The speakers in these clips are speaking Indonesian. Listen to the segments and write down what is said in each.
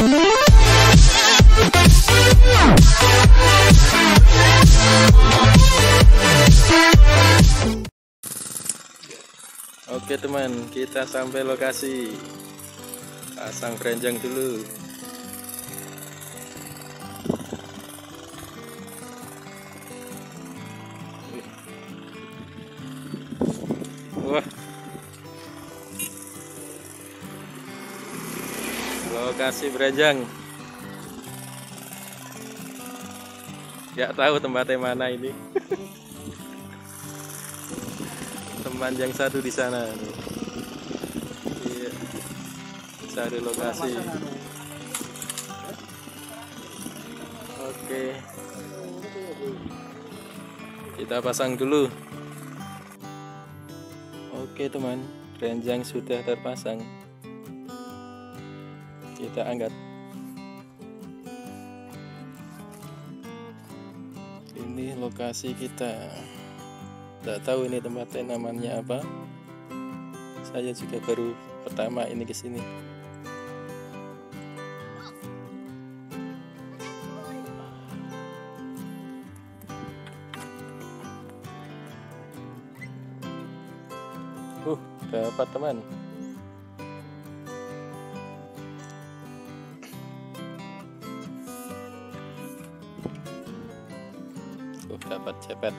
Oke teman, kita sampai lokasi. Pasang beranjang dulu. Wah, lokasi beranjang. Gak tahu tempatnya mana ini. Teman yang satu di sana. Iya, cari lokasi. Oke, kita pasang dulu. Oke teman, beranjang sudah terpasang. Kita angkat. Ini lokasi kita. Tidak tahu ini tempatnya namanya apa. Saya juga baru pertama ini ke sini. Dapat teman. Dapat cepet.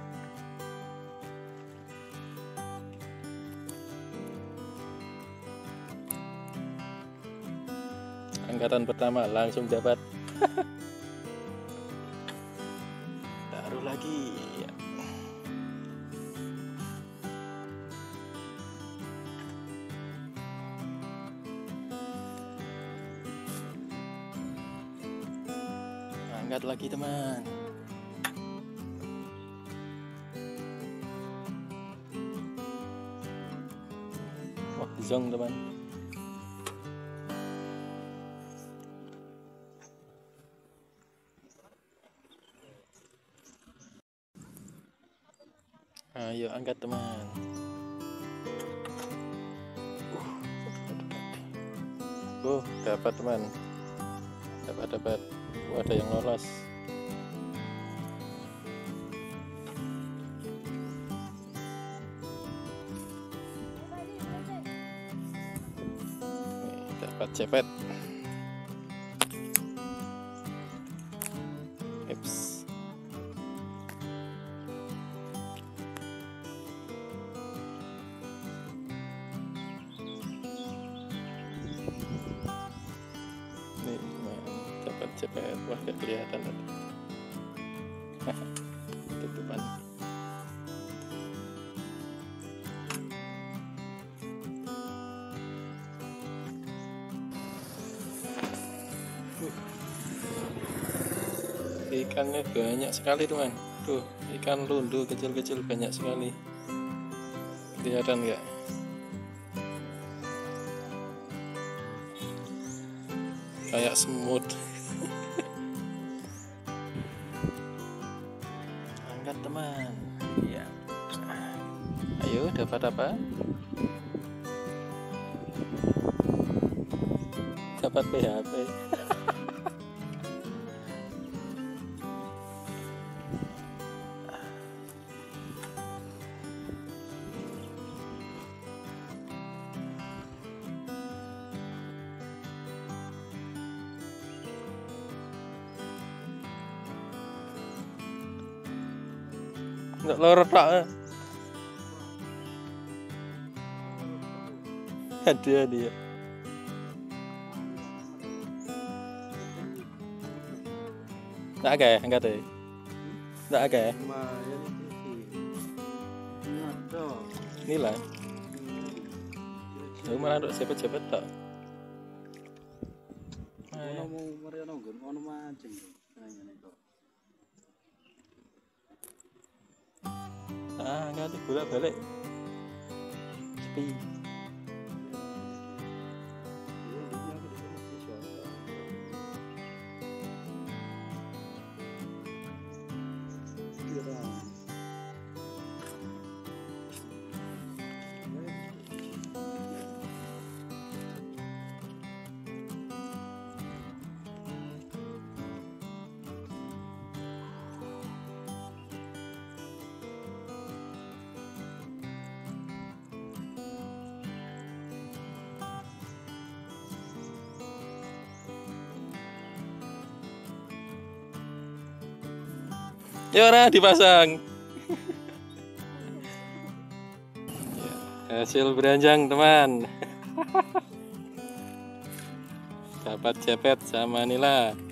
Angkatan pertama langsung dapat. Taruh lagi ya. Angkat lagi teman. Wah, zong teman. Ayo angkat teman. Dapat teman. Dapat. Ada yang lolos. Dapat cepet. Eps. Cepet, wah gak kelihatan tadi. Tutupan. Ikannya banyak sekali teman. Tuh, ikan lundu kecil-kecil banyak sekali. Kelihatan nggak? Kayak semut. Angkat teman. Ya. Ayo, dapat apa? Dapat PHP. Nggak lorot pak. Ada dia. Nggak ada ya, angkat ya. Nggak ada ya. Ini lah. Lu mana untuk cepet-cepet tak? Enggak tuh bolak-balik. Sepi. Ya ora dipasang. Hasil beranjang teman. Dapat cepet sama Nila.